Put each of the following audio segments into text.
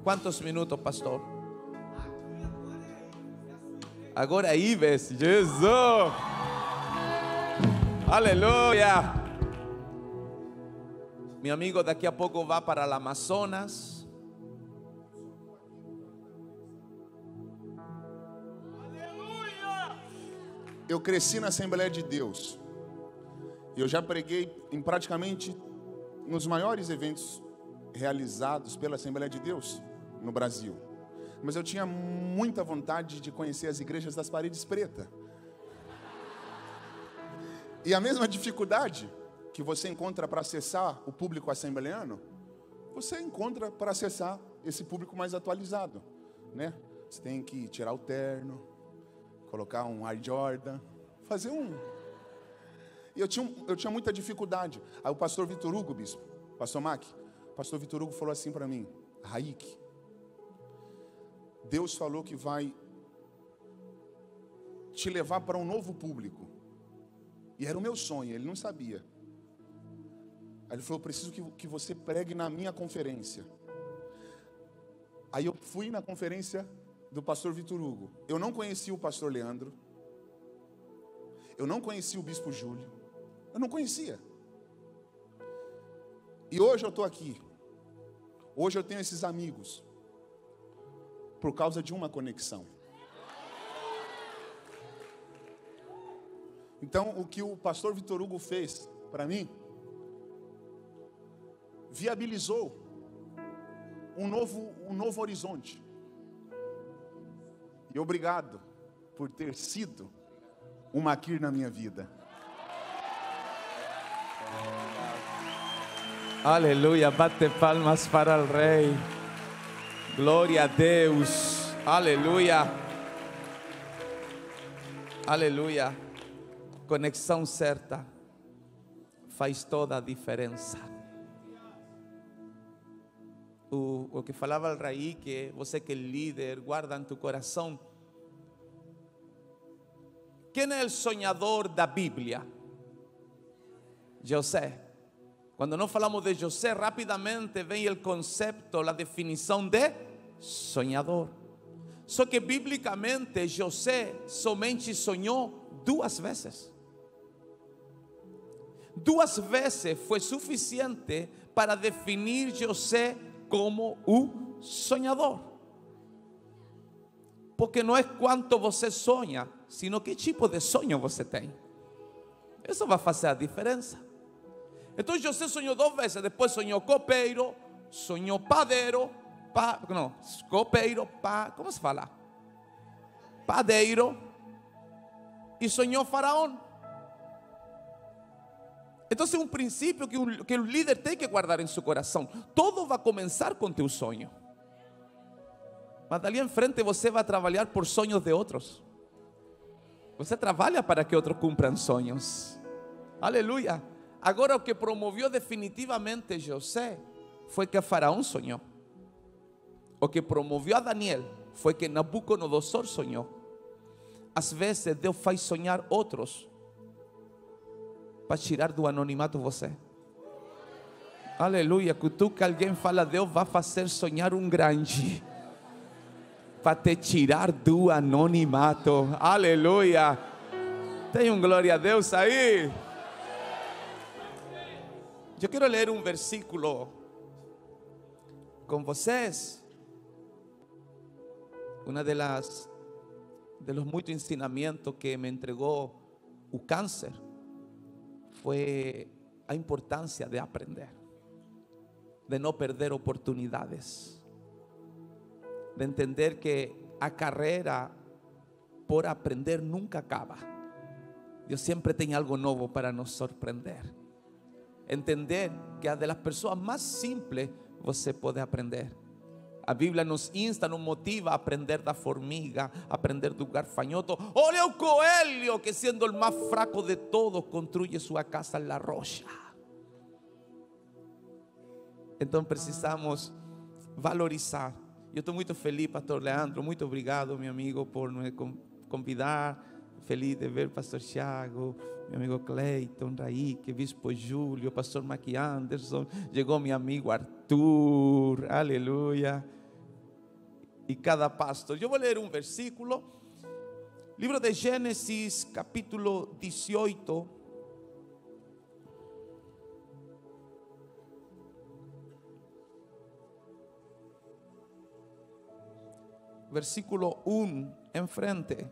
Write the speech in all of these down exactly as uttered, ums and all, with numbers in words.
Quantos minutos, pastor? Agora aí, ves, Jesus. Aleluia. Meu amigo daqui a pouco vai para o Amazonas. Eu cresci na Assembleia de Deus. Eu já preguei em praticamente nos maiores eventos realizados pela Assembleia de Deus no Brasil. Mas eu tinha muita vontade de conhecer as igrejas das paredes pretas. E a mesma dificuldade que você encontra para acessar o público assembleano, você encontra para acessar esse público mais atualizado, né? Você tem que tirar o terno, colocar um Air Jordan, fazer um... E eu tinha, eu tinha muita dificuldade. Aí o pastor Vitor Hugo, bispo, pastor Mac, o pastor Vitor Hugo falou assim para mim: Raik, Deus falou que vai te levar para um novo público. E era o meu sonho, ele não sabia. Aí ele falou: preciso que, que você pregue na minha conferência. Aí eu fui na conferência do pastor Vitor Hugo. Eu não conhecia o pastor Leandro. Eu não conhecia o bispo Júlio. Eu não conhecia. E hoje eu estou aqui. Hoje eu tenho esses amigos. Por causa de uma conexão. Então, o que o pastor Vitor Hugo fez para mim, viabilizou um novo, um novo horizonte. E obrigado por ter sido um Maquir na minha vida. Aleluia, bate palmas para o Rei. Glória a Deus. Aleluia. Aleluia. Conexão certa faz toda a diferença. O, o que falava o Raí, que você que é líder, guarda em tu coração. Quem é o sonhador da Bíblia? José. Quando nós falamos de José, rapidamente vem o conceito, a definição de sonhador. Só que biblicamente José somente sonhou duas vezes. Duas vezes foi suficiente para definir José como o sonhador. Porque não é quanto você sonha, sino que tipo de sonho você tem. Isso vai fazer a diferença. Então José sonhou duas vezes. Depois sonhou copeiro, sonhou padeiro, pa, não, copeiro, pa, como se fala? Padeiro, e sonhou faraó. Então é um princípio que o, que o líder tem que guardar em seu coração. Todo vai começar com teu sonho. Mas dali em frente você vai trabalhar por sonhos de outros. Você trabalha para que outros cumpram sonhos. Aleluia. Agora o que promoveu definitivamente José foi que Faraó sonhou. O que promoveu a Daniel foi que Nabucodonosor sonhou. Às vezes Deus faz sonhar outros para tirar do anonimato você. Aleluia. Que tu que alguém fala, Deus vai fazer sonhar um grande para te tirar do anonimato. Aleluia. Tem um glória a Deus aí. Eu quero ler um versículo com vocês. Uma de las de los muitos ensinamentos que me entregou o câncer foi a importância de aprender, de não perder oportunidades, de entender que a carreira por aprender nunca acaba. Deus sempre tem algo novo para nos surpreender. Entender que a de las pessoas mais simples você pode aprender. A Bíblia nos insta, nos motiva a aprender da formiga, a aprender do garfanhoto. Olha o coelho que, sendo o mais fraco de todos, construye sua casa na rocha. Então precisamos valorizar. Eu estou muito feliz, pastor Leandro. Muito obrigado, meu amigo, por me convidar. Feliz de ver o pastor Thiago, meu amigo Cleiton, Raíque, bispo Júlio, pastor Mac Anderson. Chegou meu amigo Arthur, aleluia. y cada pasto. Yo voy a leer un versículo. Libro de Génesis, capítulo dieciocho. Versículo uno enfrente.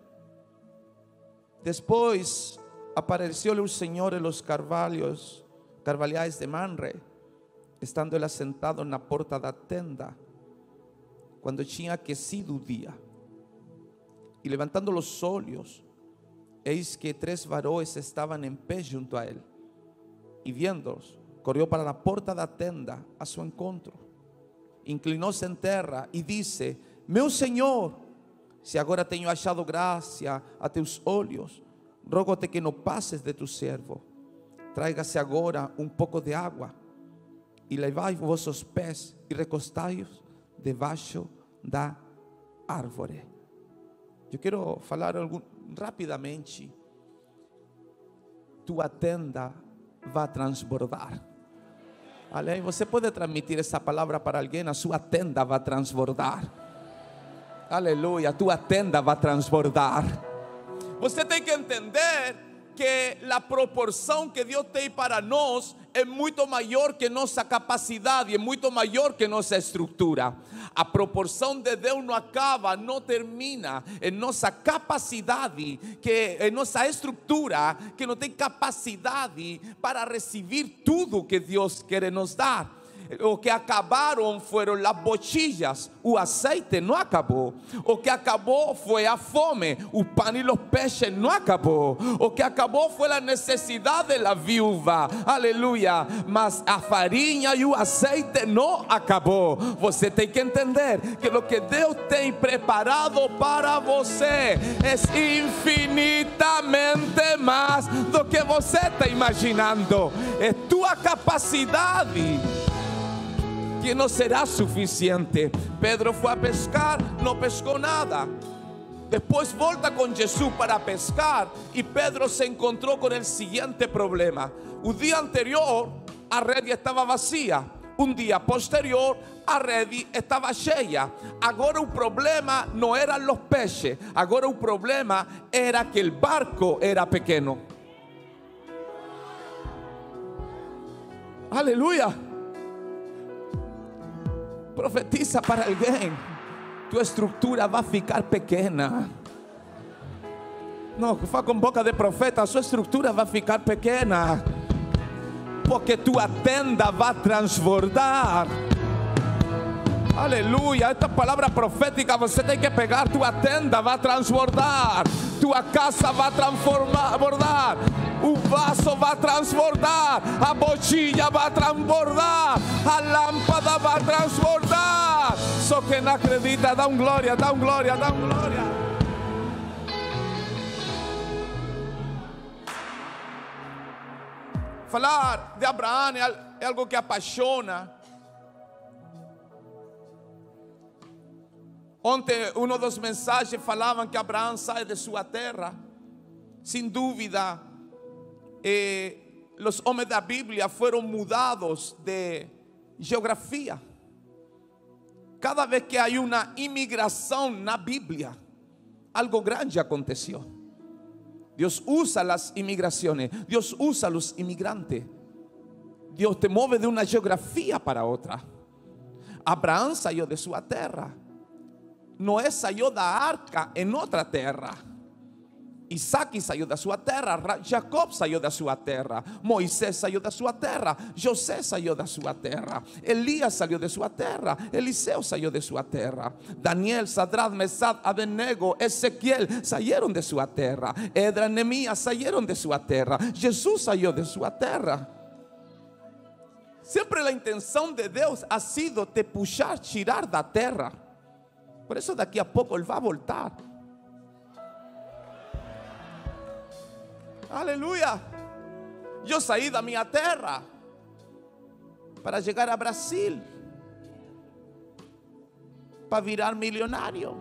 Después aparecióle el Señor en los carvalhos, carvalhais de Manre, estando él sentado en la porta da tenda, cuando tinha aquecido o dia. E levantando os olhos, eis que três varoes estavam em pé junto a ele. E viendo-os, correu para a porta da tenda a seu encontro. Inclinou-se em terra e disse: Meu Senhor, se agora tenho achado graça a teus olhos, rogo-te que não passes de tu servo. Tráigase agora um pouco de água e levai vossos pés e recostai-os debaixo da árvore. Eu quero falar algo rapidamente. Tua tenda vai transbordar. Além, você pode transmitir essa palavra para alguém? A sua tenda vai transbordar. Aleluia, tua tenda vai transbordar. Você tem que entender que a proporção que Deus tem para nós é muito maior que nossa capacidade, é muito maior que nossa estrutura. A proporção de Deus não acaba, não termina em nossa capacidade, que em nossa estrutura, que não tem capacidade para receber tudo que Deus quer nos dar. O que acabaram foram as bochillas, o azeite não acabou. O que acabou foi a fome, o pão e os peixes não acabou. O que acabou foi a necessidade da viúva, aleluia. Mas a farinha e o azeite não acabou. Você tem que entender que o que Deus tem preparado para você é infinitamente mais do que você está imaginando. É tua capacidade que não será suficiente. Pedro foi a pescar, não pescou nada. Depois volta com Jesus para pescar e Pedro se encontrou com o seguinte problema: o dia anterior a rede estava vazia, um dia posterior a rede estava cheia. Agora o problema não eram os peixes, agora o problema era que o barco era pequeno. Aleluia. Profetiza para alguém: tua estrutura vai ficar pequena. Não, fala com boca de profeta, a sua estrutura vai ficar pequena, porque tua tenda vai transbordar. Aleluia, esta palavra profética você tem que pegar. Tua tenda vai transbordar, tua casa vai transbordar, o vaso vai transbordar, a botija vai transbordar, a lâmpada vai transbordar. Só quem não acredita, dá um glória, dá um glória, dá um glória. Falar de Abraão é algo que apaixona. Ontem, um dos mensagens falavam que Abraão sai de sua terra. Sem dúvida, eh, os homens da Bíblia foram mudados de geografia. Cada vez que há uma imigração na Bíblia, algo grande aconteceu. Deus usa as imigrações, Deus usa os imigrantes. Deus te move de uma geografia para outra. Abraão saiu de sua terra. Noé saiu da arca em outra terra. Isaac saiu da sua terra. Jacob saiu da sua terra. Moisés saiu da sua terra. José saiu da sua terra. Elias saiu de sua terra. Eliseu saiu de sua terra. Daniel, Sadrach, Mesach, Abednego, Ezequiel saíram de sua terra. Edra, Neemias saíram de sua terra. Jesus saiu de sua terra. Sempre a intenção de Deus ha sido te puxar, tirar da terra. Por isso daqui a pouco ele vai voltar. Aleluia. Eu saí da minha terra para chegar a Brasil, para virar milionário.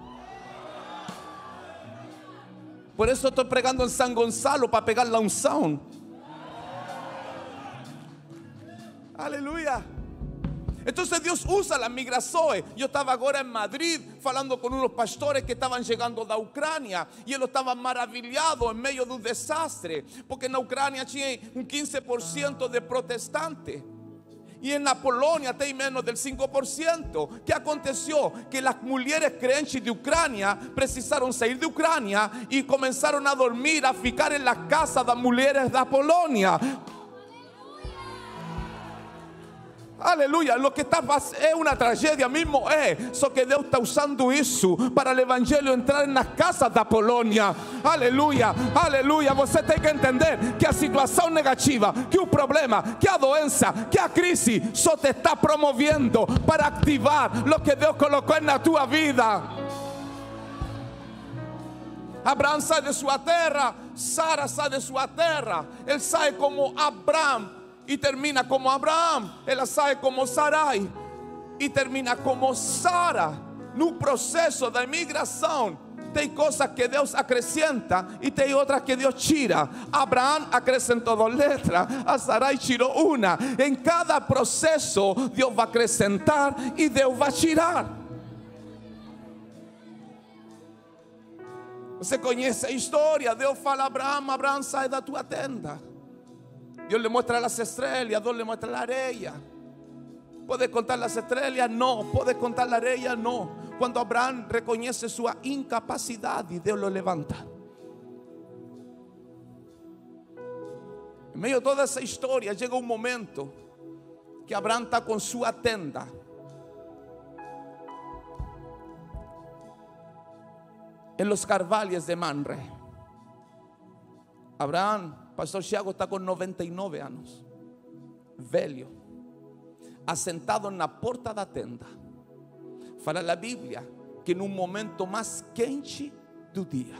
Por isso estou pregando em São Gonçalo, para pegar a unção. Aleluia. Entonces Dios usa la migración. Yo estaba ahora en Madrid hablando con unos pastores que estaban llegando de Ucrania y ellos estaban maravillados en medio de un desastre, porque en Ucrania tiene un quince por ciento de protestantes y en la Polonia hay menos del cinco por ciento. ¿Qué aconteció? Que las mujeres creyentes de Ucrania precisaron salir de Ucrania y comenzaron a dormir, a ficar en las casas de las mujeres de Polonia. Aleluya, lo que está pasando es una tragedia mismo, es só que Dios está usando isso para el evangelio entrar en las casas de Polonia. Aleluya, aleluya. Você tem que entender que a situação negativa, que o problema, que a doença, que a crise só te está promoviendo para activar lo que Deus colocou na tua vida. Abraão sai de sua terra, Sara sai de sua terra, ele sai como Abraão y termina como Abraham. Ela sai como Sarai y termina como Sara. No proceso de migração tem coisas que Deus acrescenta e tem outras que Deus tira. Abraham acrescentou duas letras, a Sarai tirou uma. Em cada processo Deus vai acrescentar e Deus vai tirar. Você conhece a história? Deus fala a Abraham: Abraham, sai da tua tenda. Dios le muestra las estrellas, Dios le muestra la arena. ¿Puede contar las estrellas? No. ¿Puede contar la arena? No. Cuando Abraham reconoce su incapacidad y Dios lo levanta. En medio de toda esa historia llega un momento que Abraham está con su tenda. En los carvalhos de Mamre. Abraham, Pastor Thiago, está con noventa y nueve años, velho, assentado na porta da tenda. Fala a Bíblia que no momento mais quente do dia,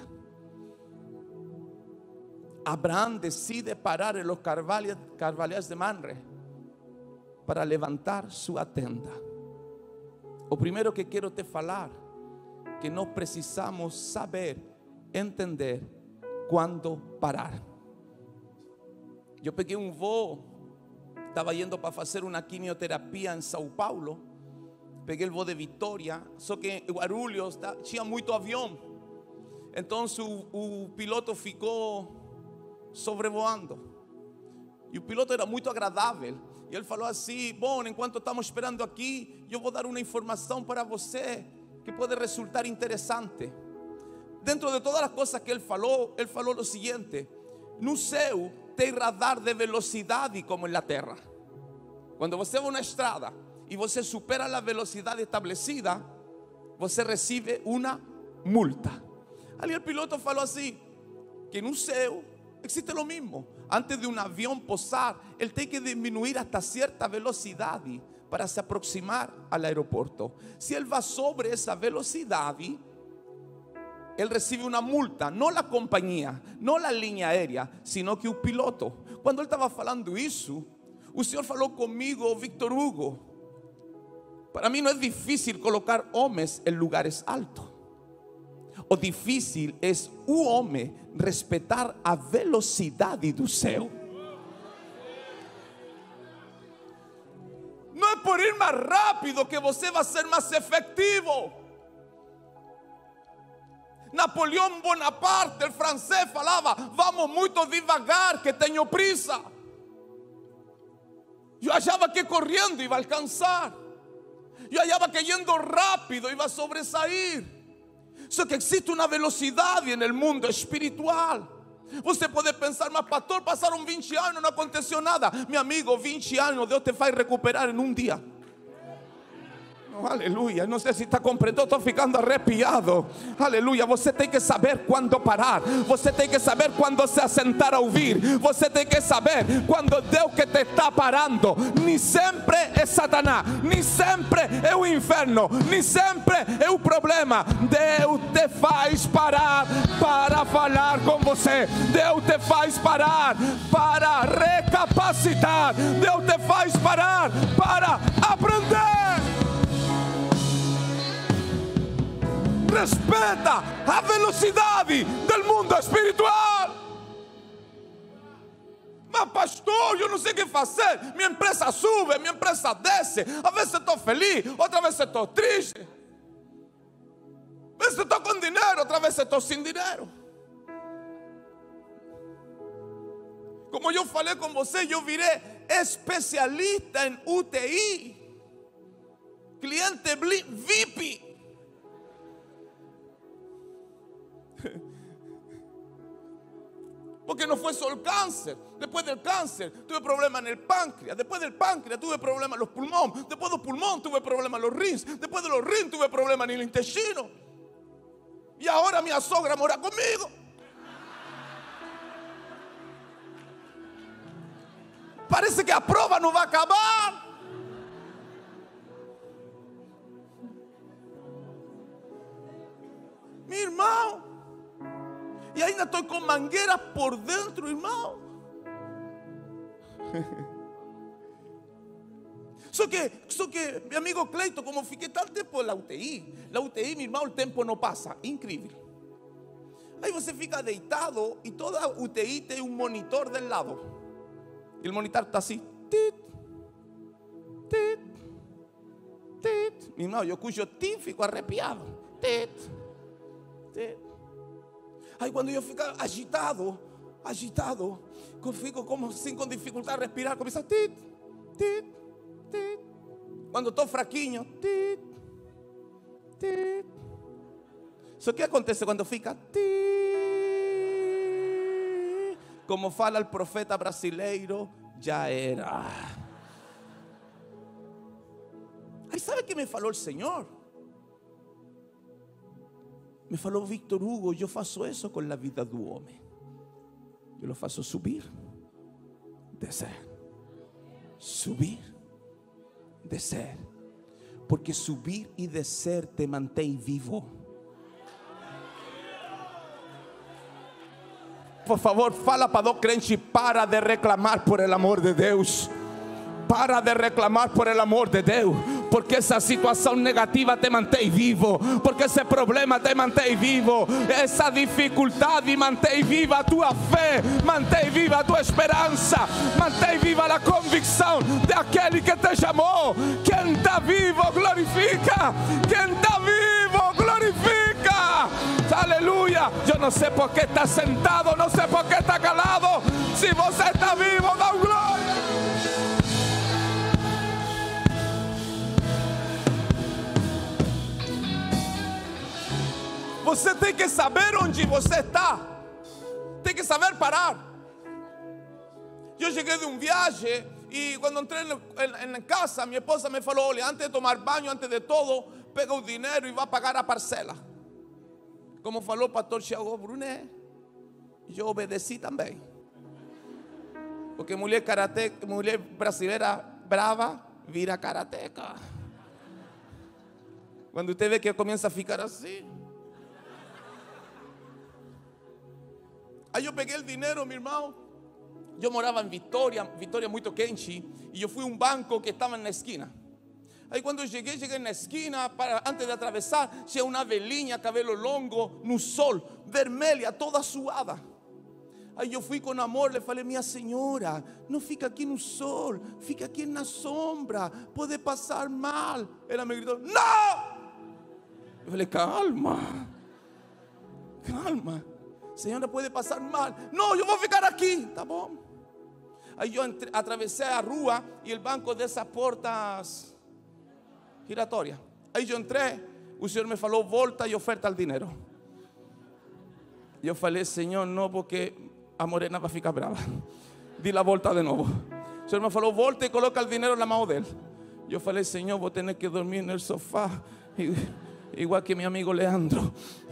Abraão decide parar en los carvalhos de Mamre para levantar sua tenda. O primeiro que quero te falar, que nós precisamos saber, entender quando parar. Eu peguei um voo, estava indo para fazer uma quimioterapia em São Paulo. Peguei o voo de Vitória, só que em Guarulhos tinha muito avião. Então o, o piloto ficou sobrevoando. E o piloto era muito agradável. E ele falou assim: bom, enquanto estamos esperando aqui, eu vou dar uma informação para você que pode resultar interessante. Dentro de todas as coisas que ele falou, ele falou o seguinte: no céu tem radar de velocidade como na terra. Quando você vai na estrada e você supera a velocidade estabelecida, você recebe uma multa. Ali o piloto falou assim, que no céu existe o mesmo. Antes de um avião pousar, ele tem que diminuir hasta certa velocidade para se aproximar ao aeroporto. Se ele vai sobre essa velocidade, ele recebe uma multa, não a companhia, não a linha aérea, sino que o piloto. Quando ele estava falando isso, o Senhor falou comigo: Victor Hugo, para mim não é difícil colocar homens em lugares altos. O difícil é o homem respeitar a velocidade do céu. Não é por ir mais rápido que você vai ser mais efetivo. Napoleão Bonaparte, el francés, falava: vamos muito devagar, que tenho prisa. Eu achava que correndo iba a alcançar. Eu achava que yendo rápido iba a sobressair. Só que existe uma velocidade no mundo espiritual. Você pode pensar: mas pastor, passaram vinte anos, não aconteceu nada. Meu amigo, vinte anos Deus te faz recuperar em um dia. Aleluia, não sei se está compreendendo, estou ficando arrepiado. Aleluia, você tem que saber quando parar. Você tem que saber quando se assentar a ouvir. Você tem que saber quando Deus que te está parando. Nem sempre é Satanás, nem sempre é o inferno, nem sempre é o problema. Deus te faz parar para falar com você. Deus te faz parar para recapacitar. Deus te faz parar para aprender. Respeta a velocidade do mundo espiritual. Mas mas pastor, eu não sei o que fazer. Minha empresa sube, minha empresa desce. Às vezes estou feliz, outra vez estou triste. Às vezes estou com dinheiro, outra vez estou sem dinheiro. Como eu falei com você, eu virei especialista em U T I. Cliente V I P. Porque no fue solo el cáncer. Después del cáncer tuve problemas en el páncreas. Después del páncreas tuve problemas en los pulmones. Después del pulmón tuve problemas en los rins. Después de los rins tuve problemas en el intestino. Y ahora mi sogra mora conmigo. Parece que a prueba no va a acabar. Mi hermano. Y ainda estoy con mangueras por dentro, hermano. Só que, só que, mi amigo Cleito, como fiquei tanto tempo na U T I, la U T I, mi irmão, o tempo não passa. Incrível. Aí você fica deitado e toda U T I tem um monitor del lado. E o monitor está assim. Tit, tit, tit. Mi irmão, eu cujo tim fico arrepiado. Tit, tit. Aí quando eu fico agitado, agitado, fico como assim com dificuldade de respirar, começa a tit, tit, tit. Quando estou fraquinho, tit, tit. Só que acontece quando fica tit, como fala o profeta brasileiro, já era. Aí sabe o que me falou o Senhor? Me falou, Víctor Hugo, eu faço isso com a vida do homem. Eu lo faço subir, descer, subir, descer. Porque subir e descer te mantém vivo. Por favor, fala para dos crentes, para de reclamar por el amor de Deus. Para de reclamar por el amor de Deus. Porque essa situação negativa te mantém vivo. Porque esse problema te mantém vivo. Essa dificuldade mantém viva a tua fé. Mantém viva a tua esperança. Mantém viva a convicção de aquele que te chamou. Quem está vivo glorifica. Quem está vivo glorifica. Aleluia. Eu não sei por que está sentado. Não sei por que está calado. Se você está vivo, dá um glória. Você tem que saber onde você está. Tem que saber parar. Eu cheguei de um viagem e quando entrei em casa, minha esposa me falou, olha, antes de tomar banho, antes de todo, pega o dinheiro e vai pagar a parcela. Como falou o pastor Thiago Brunet, eu obedeci também. Porque mulher karate, mulher brasileira brava, vira karateca. Quando você vê que começa a ficar assim. Aí eu peguei o dinheiro, meu irmão. Eu morava em Vitória, Vitória muito quente. E eu fui a um banco que estava na esquina. Aí quando eu cheguei, cheguei na esquina, para, antes de atravessar, tinha uma velhinha, cabelo longo, no sol, vermelha, toda suada. Aí eu fui com amor, le falei, minha senhora, não fica aqui no sol, fica aqui na sombra, pode passar mal. Ela me gritou, não! Eu falei, calma, calma. Senhora, pode passar mal. Não, eu vou ficar aqui. Tá bom. Aí eu entre, atravessei a rua e o banco dessas portas giratórias. Aí eu entrei, o Senhor me falou, volta e oferta o dinheiro. E eu falei, Senhor, não, porque a morena vai ficar brava. Di la volta de novo. O Senhor me falou, volta e coloca o dinheiro na mão dele. E eu falei, Senhor, vou ter que dormir no sofá, igual que meu amigo Leandro.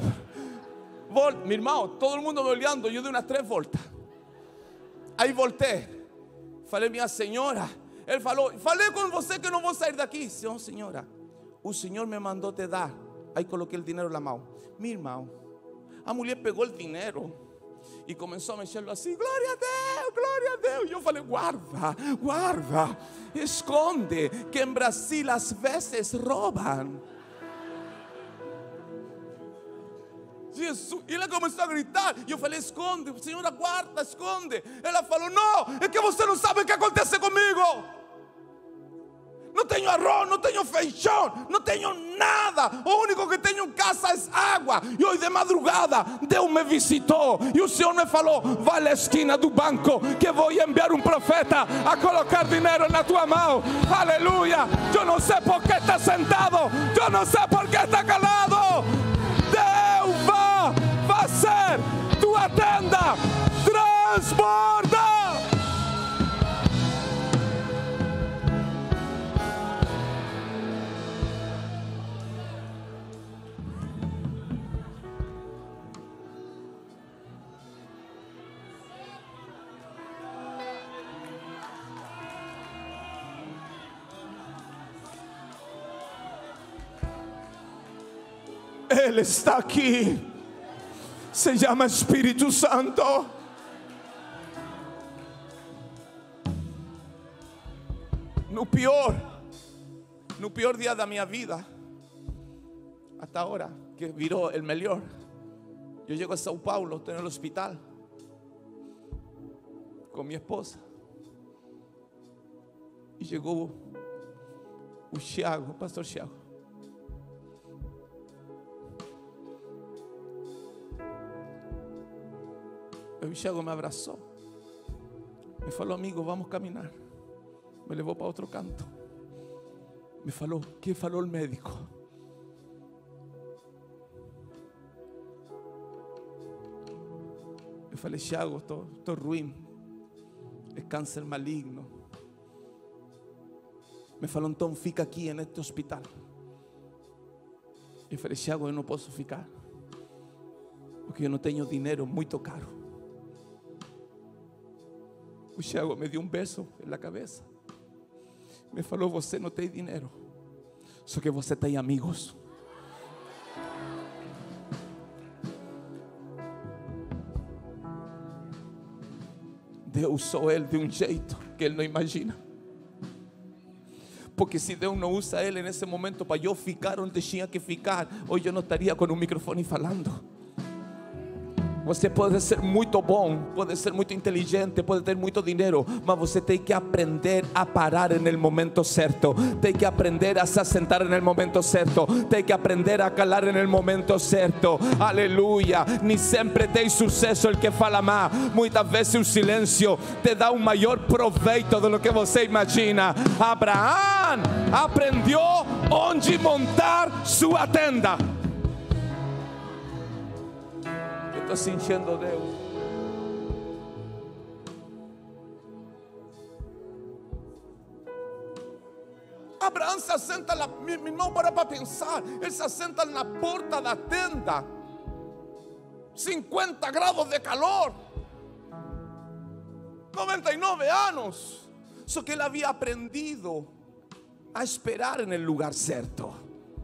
Mi irmão, todo mundo me olhando, eu dei umas três voltas. Aí voltei. Falei, minha senhora. Ele falou, falei com você que não vou sair daqui. Não, senhora, o Senhor me mandou te dar. Aí coloquei o dinheiro na mão. Mi irmão, a mulher pegou o dinheiro e começou a mexerlo assim. Glória a Deus, glória a Deus. E eu falei, guarda, guarda, esconde, que em Brasil às vezes roubam. Jesus. E ela começou a gritar. E eu falei, esconde, senhora, guarda, esconde. Ela falou, não, é que você não sabe o que acontece comigo. Não tenho arroz, não tenho feijão, não tenho nada. O único que tenho em casa é água. E hoje de madrugada Deus me visitou e o Senhor me falou, vai à esquina do banco que vou enviar um profeta a colocar dinheiro na tua mão. Aleluia. Eu não sei por que está sentado, eu não sei por que está calado. Deus vai fazer tua tenda transbordar. Ele está aqui. Se llama Espírito Santo. No pior, no pior dia da minha vida, hasta ahora, que virou el melhor. Eu chego a São Paulo, estou no hospital com minha esposa. E chegou o Thiago, o pastor Thiago. O Thiago me abraçou, me falou, amigo, vamos caminhar. Me levou para outro canto. Me falou, o que falou o médico? Eu falei, Thiago, estou ruim, é câncer maligno. Me falou, então fica aqui neste hospital. Eu falei, Thiago, eu não posso ficar, porque eu não tenho dinheiro, muito caro. O Thiago me deu um beijo na cabeça. Me falou, você não tem dinheiro, só que você tem amigos. Deus usou ele de um jeito que ele não imagina. Porque se Deus não usa ele nesse momento para eu ficar onde tinha que ficar, hoje eu não estaria com um microfone falando. Você pode ser muito bom, pode ser muito inteligente, pode ter muito dinheiro, mas você tem que aprender a parar no momento certo. Tem que aprender a se sentar no momento certo. Tem que aprender a calar no momento certo. Aleluia. Nem sempre tem sucesso el que fala mal. Muitas vezes o silêncio te dá um maior proveito do que você imagina. Abraão aprendeu onde montar sua tenda. Estou sentindo Deus. Abraão se assenta lá, meu irmão, para para pensar. Ele se assenta na porta da tenda, cincuenta graus de calor, noventa e nove anos. Só que ele havia aprendido a esperar no lugar certo.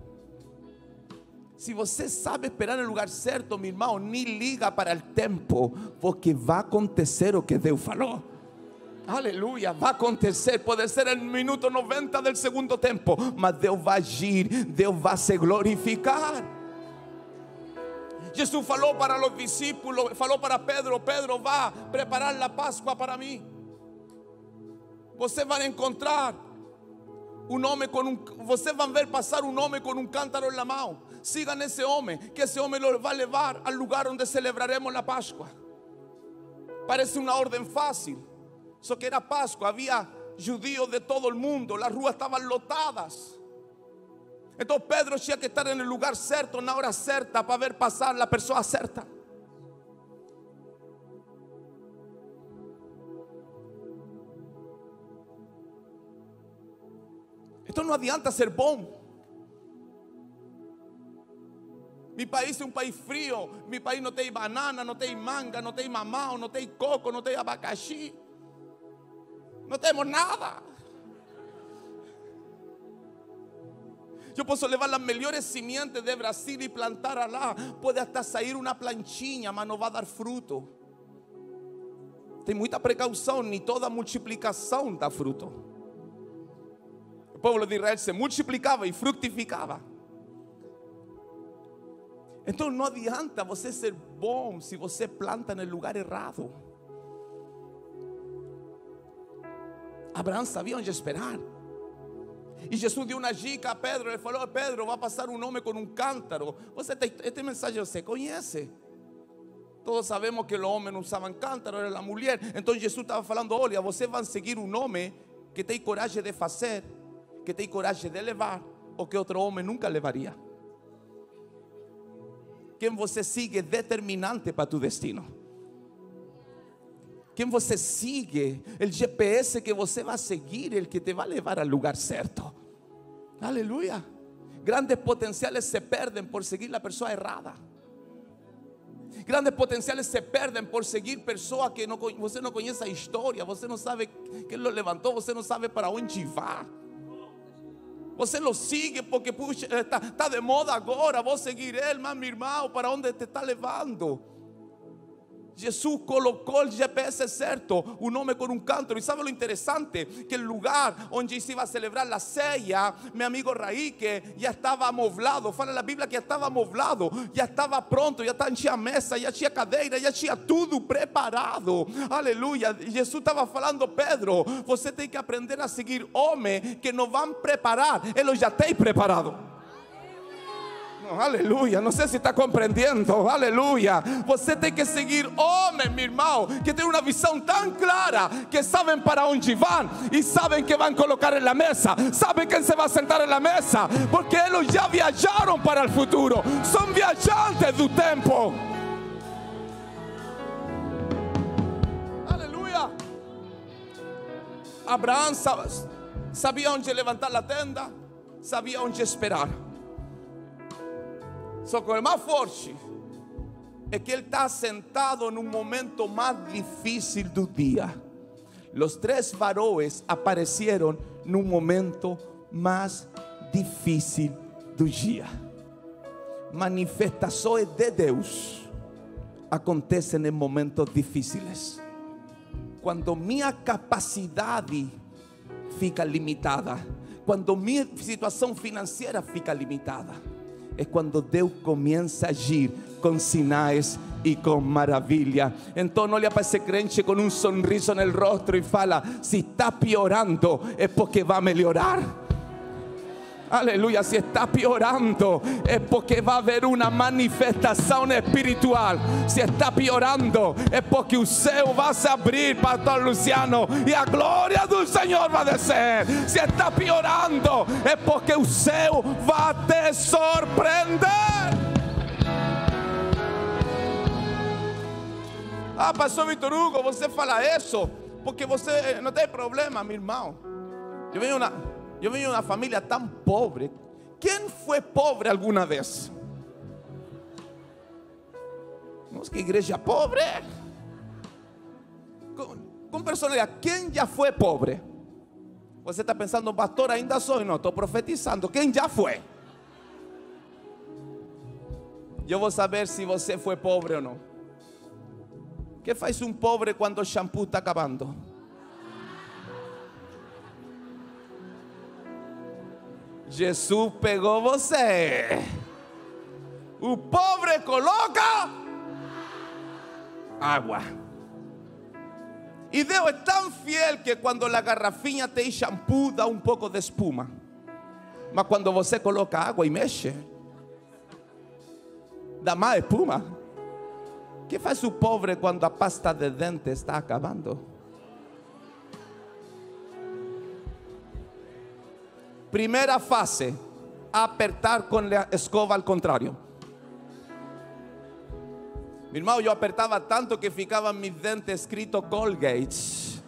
Se você sabe esperar no lugar certo, meu irmão, nem liga para o tempo, porque vai acontecer o que Deus falou. Aleluia, vai acontecer. Pode ser no minuto noventa do segundo tempo, mas Deus vai agir, Deus vai se glorificar. Jesus falou para os discípulos, falou para Pedro: Pedro, vá preparar a Páscoa para mim. Você vai encontrar um homem com um, você vai ver passar um homem com um cântaro na mão. Sigan esse homem, que esse homem lo vai levar ao lugar onde celebraremos a Páscoa. Parece uma ordem fácil, só que era Páscoa, havia judíos de todo o mundo, as ruas estavam lotadas. Então Pedro tinha que estar no lugar certo, na hora certa, para ver passar a pessoa certa. Então não adianta ser bom. Mi país é um país frio. Mi país não tem banana, não tem manga, não tem mamão, não tem coco, não tem abacaxi. Não temos nada. Eu posso levar as melhores sementes de Brasil e plantar lá. Pode até sair uma plantinha, mas não vai dar fruto. Tem muita precaução, nem toda multiplicação dá fruto. O povo de Israel se multiplicava e frutificava. Então não adianta você ser bom se você planta no lugar errado. Abraão sabia onde esperar. E Jesus deu uma dica a Pedro. Ele falou: Pedro, vai passar um homem com um cântaro. Você tem, este mensagem você conhece. Todos sabemos que os homens não usavam cântaro, era a mulher. Então Jesus estava falando: olha, vocês vão seguir um homem que tem coragem de fazer, que tem coragem de levar, o que outro homem nunca levaria. Quem você sigue é determinante para tu destino. Quem você sigue, o G P S que você vai seguir, el que te vai levar ao lugar certo. Aleluia. Grandes potenciales se perdem por seguir a pessoa errada. Grandes potenciales se perdem por seguir pessoas que não, você não conhece a história, você não sabe quem lo levantou, você não sabe para onde vai. Você lo sigue porque puxa, está, está de moda agora, vou seguir ele, mas meu irmão, para onde te está levando? Jesus colocou o G P S certo, um homem com um cântaro. E sabe lo interessante? Que o lugar onde se iba a celebrar a ceia, meu amigo Raíque, já estava amoblado. Fala na Bíblia que já estava amoblado, já estava pronto, já tinha mesa, já tinha cadeira, já tinha tudo preparado. Aleluia. Jesus estava falando: Pedro, você tem que aprender a seguir homens que não vão preparar, eles já têm preparado. Aleluia, não sei se está compreendendo. Aleluia. Você tem que seguir homens, meu irmão, que tem uma visão tão clara, que sabem para onde vão e sabem que vão colocar na mesa, sabem quem se vai sentar na mesa, porque eles já viajaram para o futuro, são viajantes do tempo. Aleluia. Abraão sabia onde levantar a tenda, sabia onde esperar. Só que o mais forte é que ele está sentado no momento mais difícil do dia. Os três varoes apareceram no momento mais difícil do dia. Manifestações de Deus acontecem em momentos difíceis. Quando minha capacidade fica limitada, quando minha situação financeira fica limitada, é quando Deus começa a agir com sinais e com maravilha. Então olha para esse crente com um sorriso no rosto e fala: se está piorando é porque vai melhorar. Aleluia. Se está piorando é porque vai haver uma manifestação espiritual. Se está piorando é porque o céu vai se abrir, pastor Luciano, e a glória do Senhor vai descer. Se está piorando é porque o céu vai te surpreender. Ah, pastor Vitor Hugo, você fala isso porque você não tem problema, meu irmão. Eu venho na Eu venho de uma família tão pobre. Quem foi pobre alguma vez? Nossa, que igreja pobre. Com, com personalidade, quem já foi pobre? Você está pensando: pastor, ainda sou? Não, estou profetizando. Quem já foi? Eu vou saber se você foi pobre ou não. O que faz um pobre quando o shampoo está acabando? Jesus pegou você. O pobre coloca água. E Deus é tão fiel que quando a garrafinha tem shampoo dá um pouco de espuma, mas quando você coloca água e mexe, dá mais espuma. O que faz o pobre quando a pasta de dente está acabando? Primeira fase: apertar com a escova ao contrário. Meu irmão, eu apertava tanto que ficava mis dentes escrito Colgate.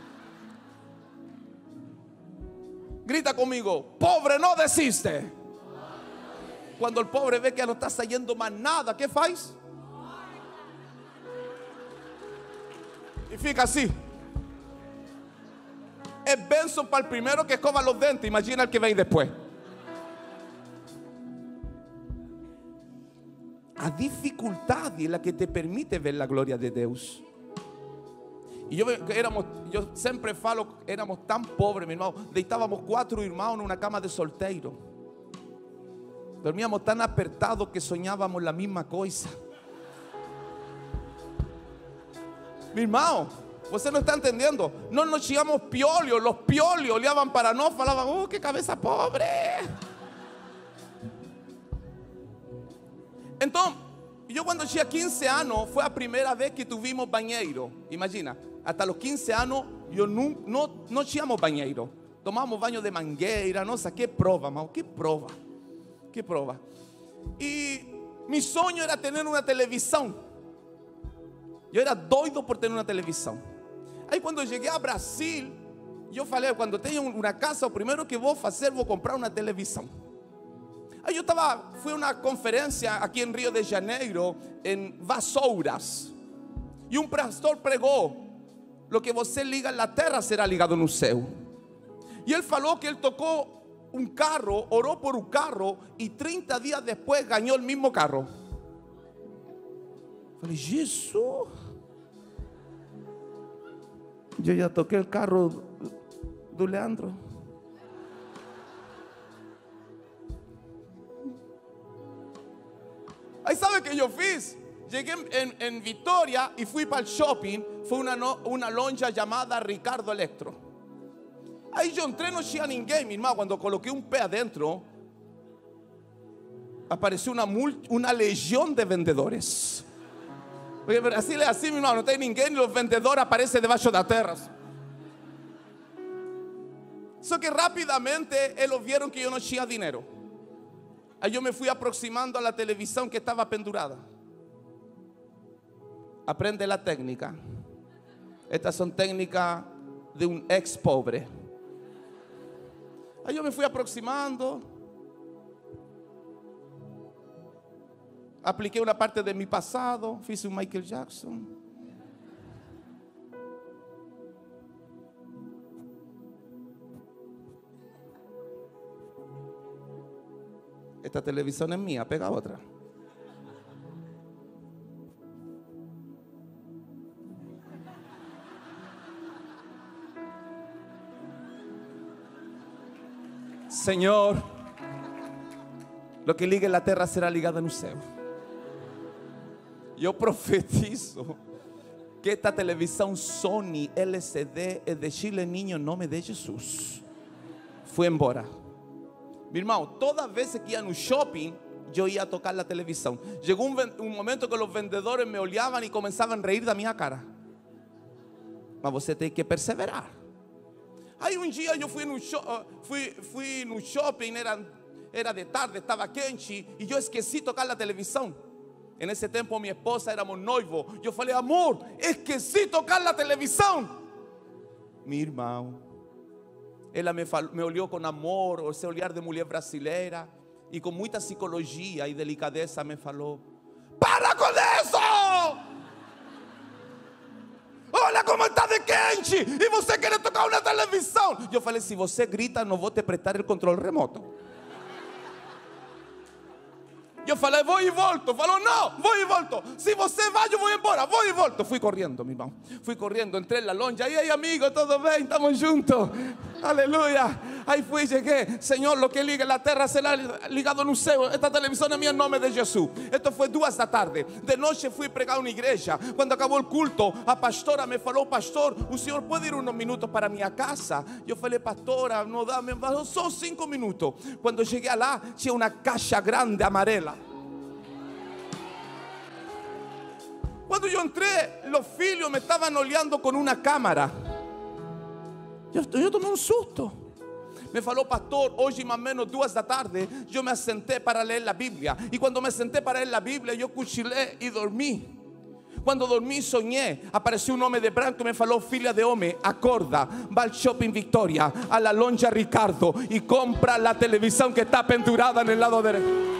Grita comigo: pobre não desiste. Quando o pobre vê que não está saindo mais nada, ¿qué faz? E fica assim. É benção para o primeiro que escova os dentes. Imagina o que vem depois. A dificuldade é a que te permite ver a glória de Deus. E eu, éramos, eu sempre falo, éramos tão pobres, meu irmão. Deitávamos quatro irmãos numa cama de solteiro. Dormíamos tan apretados que soñábamos la misma cosa. Mi hermano, você não está entendendo. Nós não tínhamos piolho. Los piolhos olhavam para nós, falavam: oh, que cabeça pobre. Então, eu quando tinha quinze anos, foi a primeira vez que tuvimos banheiro. Imagina, hasta los quinze anos, eu não, não, não tínhamos banheiro. Tomamos banho de mangueira. Nossa, que prova, irmão, que prova. Que prova. E meu sonho era ter uma televisão. Eu era doido por ter uma televisão. Aí quando eu cheguei a Brasil, eu falei: quando tenho uma casa, o primeiro que vou fazer, vou comprar uma televisão. Aí eu estava, fui a uma conferência aqui em Rio de Janeiro, em Vassouras. E um pastor pregou: lo que você liga na terra será ligado no céu. E ele falou que ele tocou um carro, orou por um carro, e trinta dias depois ganhou o mesmo carro. Falei: Jesus, eu já toquei o carro do Leandro. Aí sabe o que eu fiz? Cheguei em, em Vitória e fui para o shopping. Foi uma, uma loja chamada Ricardo Electro. Aí eu entrei, não tinha ninguém, meu irmão. Quando coloquei um pé adentro, apareceu uma, uma legião de vendedores. Porque Brasil é assim, meu irmão, não tem ninguém e os vendedores aparecem debaixo da terra. Só que rapidamente eles viram que eu não tinha dinheiro. Aí eu me fui aproximando à televisão que estava pendurada. Aprende a técnica. Estas são técnicas de um ex-pobre. Aí eu me fui aproximando. Apliquei uma parte de mi passado. Fiz um Michael Jackson. Esta televisão é minha, pega outra. Senhor, lo que liga en la terra será ligado no céu. Eu profetizo que esta televisão Sony L C D é de Chile, niño, em nome de Jesus. Fui embora. Mi irmão, toda vez que ia no shopping, eu ia tocar a televisão. Chegou um, um momento que os vendedores me olhavam e começavam a rir da minha cara. Mas você tem que perseverar. Aí um dia eu fui no, fui, fui no shopping, era, era de tarde, estava quente, e eu esqueci de tocar a televisão. En ese tempo minha esposa éramos noivos. Eu falei: amor, esqueci de tocar a televisão. Mi irmão, ela me, me olhou com amor, esse olhar de mulher brasileira, e com muita psicologia e delicadeza me falou: para com isso! Olha como está de quente e você quer tocar uma televisão. Eu falei: se você grita, não vou te prestar o controle remoto. Eu falei: vou e volto. Falou: não, vou e volto. Se você vai, eu vou embora. Vou e volto. Fui correndo, meu irmão. Fui correndo, entrei na loja. E aí, amigo, tudo bem? Estamos juntos. Aleluia. Aí fui, cheguei. Senhor, lo que liga na terra será ligado no céu. Esta televisão é minha, em nome de Jesus. Isto foi duas da tarde. De noite fui pregar uma igreja. Quando acabou o culto, a pastora me falou: pastor, o senhor pode ir uns minutos para minha casa? Eu falei: pastora, não dá, me falou: só cinco minutos. Quando cheguei lá, tinha uma caixa grande amarela. Quando eu entrei, os filhos me estavam olhando com uma câmera. Eu, eu tomei um susto. Me falou: pastor, hoje mais ou menos duas da tarde, eu me assentei para ler a Bíblia. E quando me sentei para ler a Bíblia, eu cochilei e dormi. Quando dormi, sonhei. Apareceu um homem de branco e me falou: filha de homem, acorda, vai ao Shopping Victoria, a la loja Ricardo, e compra a televisão que está pendurada no lado direito.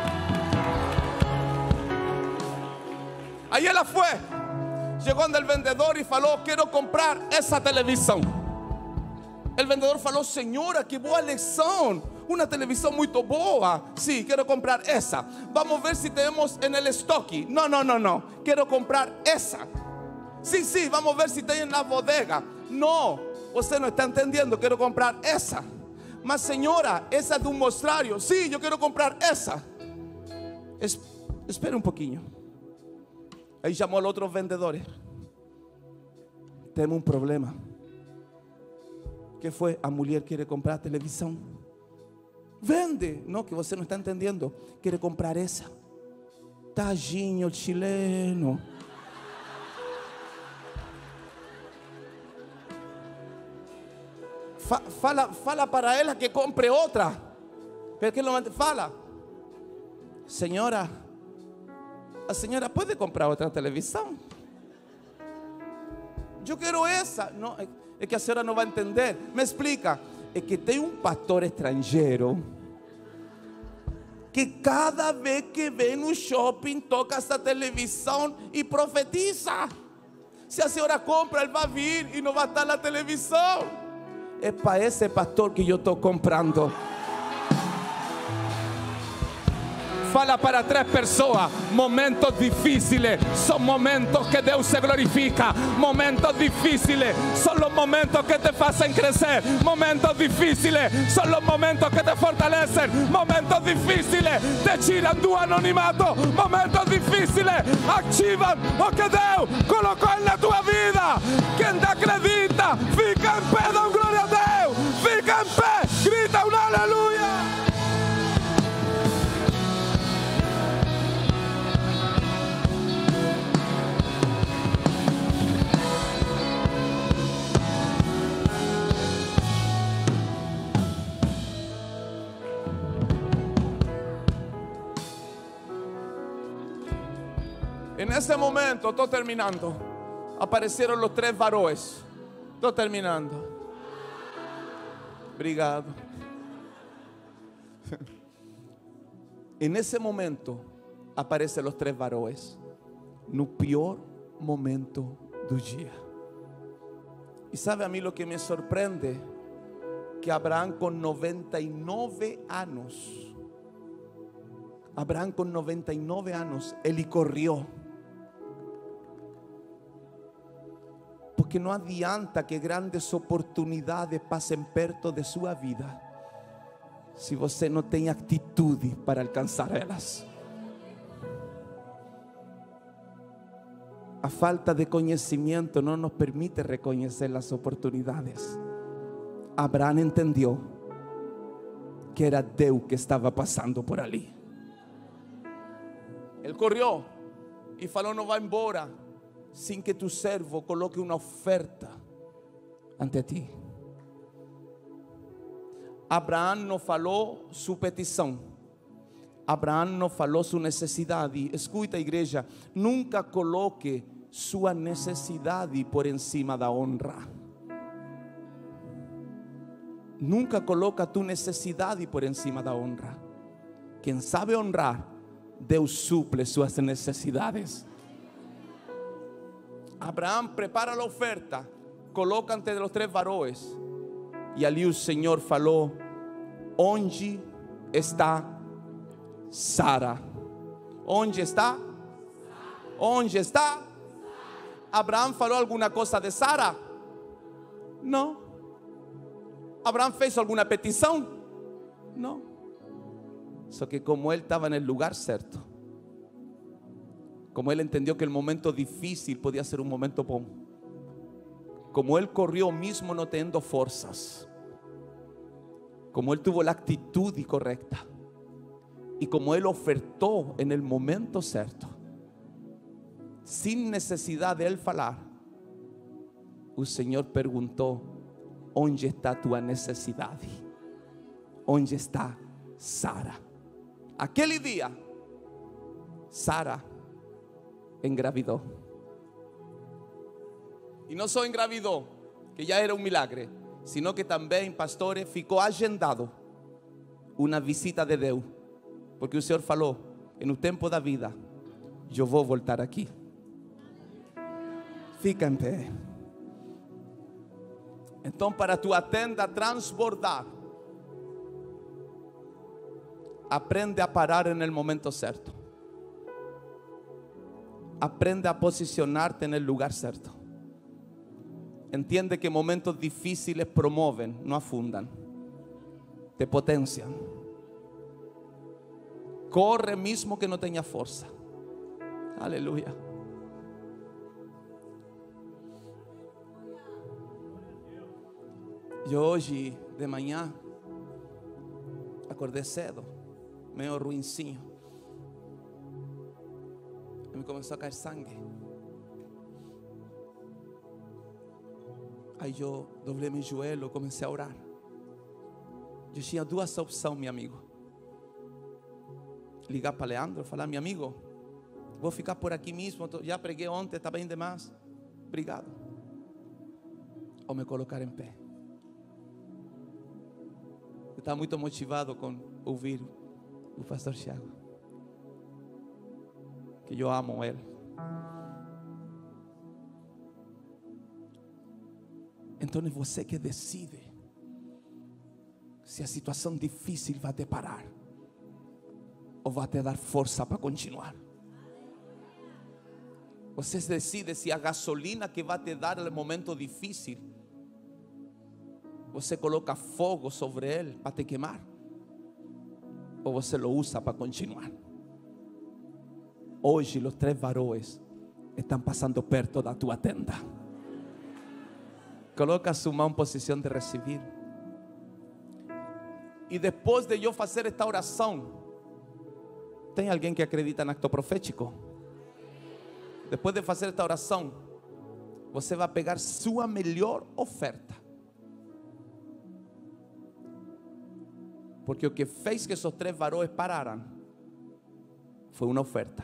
Aí ela foi, chegou onde o vendedor e falou: quero comprar essa televisão. O vendedor falou: senhora, que boa lição, uma televisão muito boa. Sim, quero comprar essa. Vamos ver se temos en el estoque. Não, não, não, não, quero comprar essa. Sim, sim, vamos ver se tem na bodega. Não, você não está entendendo, quero comprar essa. Mas señora, esa es de un mostrario. Sí, yo quiero comprar esa. Es, espera un poquillo. Ahí llamó a los otros vendedores. Tenemos un problema. ¿Qué fue? A mulher quiere comprar televisión. Vende. No, que você não está entendendo. Quiere comprar esa. Tadinho chileno. Fa, fala, fala para ela que compre outra. Porque lo fala. Señora, a señora puede comprar otra televisión. Yo quiero esa. No, es que a señora no va a entender. Me explica. Es que tem un pastor extranjero que cada vez que ve no shopping toca essa televisão e profetiza. Se a senhora compra, ele vai vir e não vai estar na televisão. É para esse pastor que eu estou comprando. Fala para tres personas. Momentos difíciles son momentos que Dios se glorifica. Momentos difíciles son los momentos que te hacen crecer. Momentos difíciles son los momentos que te fortalecen. Momentos difíciles te tiran do anonimato. Momentos difíciles activan lo que Dios colocó en la tua vida. Quien te acredita, fica en pé, da gloria a Dios. Fica en pé, grita un aleluya. En ese momento, estoy terminando, aparecieron los tres varones. Estoy terminando. Obrigado. En ese momento, aparecen los tres varones. No pior momento del día. Y sabe a mí lo que me sorprende, que Abraham con noventa y nueve años, Abraham con noventa y nueve años, él corrió. Porque não adianta que grandes oportunidades passem perto de sua vida se você não tem atitude para alcançar elas. A falta de conhecimento não nos permite reconhecer as oportunidades. Abraham entendeu que era Deus que estava passando por ali. Ele correu e falou: não vai embora sin que tu servo coloque una oferta ante ti. Abraham no falou su petição. Abraham no falou su necesidade. Escuta, igreja, nunca coloque sua necessidade por encima da honra. Nunca coloca tu necessidade por encima da honra. Quem sabe honrar, Deus suple suas necessidades. Abraham prepara la oferta, coloca ante los tres varones, y ali o Senhor falou: onde está Sara? Onde está? Onde está? Abraham falou alguma coisa de Sara? Não. Abraham fez alguma petição? Não. Só que como ele estava no lugar certo, como él entendió que el momento difícil podía ser un momento bom, como él corrió mismo no teniendo fuerzas, como él tuvo la actitud correcta, y como él ofertó en el momento cierto, sin necesidad de él falar, el Señor preguntó: ¿dónde está tu necesidad? ¿Dónde está Sara? Aquel día, Sara engravidó. Y no solo engravidó, que ya era un milagre, sino que también, pastores, ficou agendado una visita de Deus, porque o Senhor falou: en el tiempo da vida yo vou voltar aquí. Fica en pé. Então, para tu tenda transbordar, aprende a parar en el momento certo. Aprende a posicionarte en el lugar certo. Entiende que momentos difíciles promueven, no afundan. te potencian. Corre mesmo que não tenha força. Aleluia. E hoje de manhã acordei cedo, meio ruinzinho. Me começou a cair sangue. Aí eu dobrei meu joelho, comecei a orar. Eu tinha duas opções, meu amigo. Ligar para Leandro, falar: meu amigo, vou ficar por aqui mesmo, já preguei ontem, está bem demais, obrigado. Ou me colocar em pé. Eu estava muito motivado com ouvir o pastor Thiago, que eu amo ele. Então é você que decide se a situação difícil vai te parar ou vai te dar força para continuar. Você decide se a gasolina que vai te dar no momento difícil, você coloca fogo sobre ele para te queimar, ou você lo usa para continuar. Hoje os três varões estão passando perto da tua tenda. Coloca sua mão em posição de receber. E depois de eu fazer esta oração, tem alguém que acredita no acto profético? Depois de fazer esta oração, você vai pegar sua melhor oferta. Porque o que fez que esses três varões pararam foi uma oferta.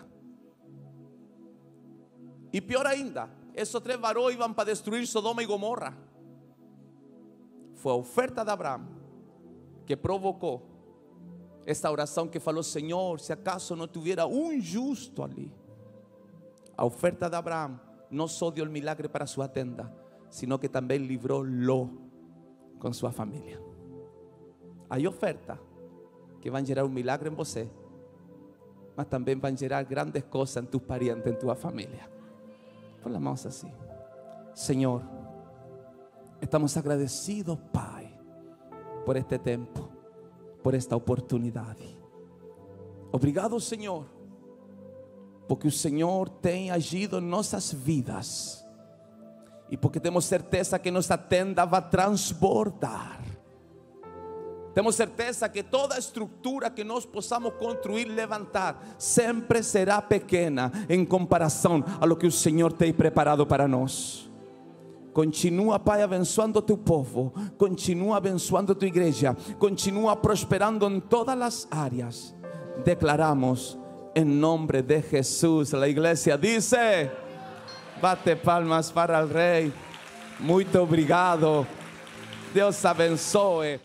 E pior ainda, esses três varões iam para destruir Sodoma e Gomorra. Foi a oferta de Abraão que provocou esta oração que falou: Senhor, se acaso não tuviera um justo ali. A oferta de Abraão não só deu o milagre para sua tenda, sino que também livrou Ló com sua família. Há oferta que vão gerar um milagre em você, mas também vão gerar grandes coisas em tus parientes, em tua família. Põe as mãos assim. Senhor, estamos agradecidos, Pai, por este tempo, por esta oportunidade. Obrigado, Senhor, porque o Senhor tem agido em nossas vidas e porque temos certeza que nossa tenda vai transbordar. Temos certeza que toda estrutura que nós possamos construir, levantar, sempre será pequena em comparação a lo que o Senhor tem preparado para nós. Continua, Pai, abençoando teu povo. Continua abençoando tua igreja. Continua prosperando em todas as áreas. Declaramos em nome de Jesus. A igreja diz: bate palmas para o Rei. Muito obrigado. Deus abençoe.